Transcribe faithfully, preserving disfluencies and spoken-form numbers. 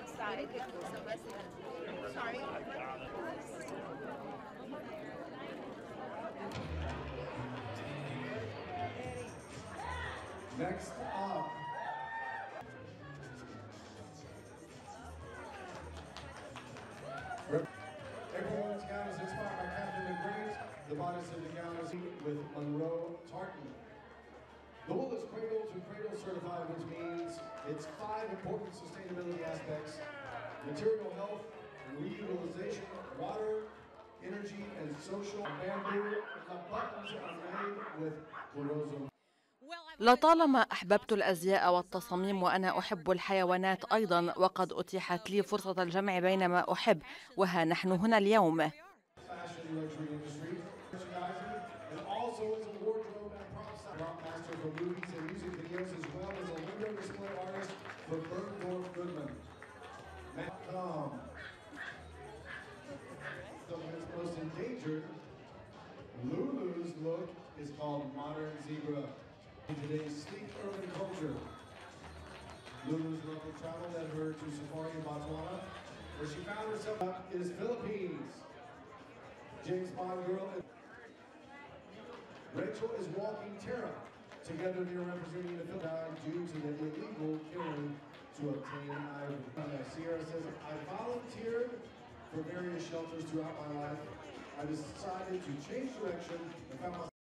outside. So let's sorry. Next up, everyone's gown is inspired by Catherine the Great. The bodice of the gown is with Monroe Tartan. The wool is cradle to cradle certified, which means it's five important sustainability aspects: material health, reutilization, water, energy, and social. Bamboo. The buttons are made with Corozo. لطالما أحببت الأزياء والتصاميم وأنا أحب الحيوانات أيضا، وقد أتيحت لي فرصة الجمع بين ما أحب، وها نحن هنا اليوم. Lulu's look is called Modern Zebra. In today's sleek urban culture, Lulu's local travel led her to Safari in Botswana, where she found herself is Philippines. James Bond girl. Rachel is walking Tara. Together they are representing the Philippines due to the illegal killing to obtain ivory. Sierra says, I volunteered for various shelters throughout my life. I decided to change direction and found myself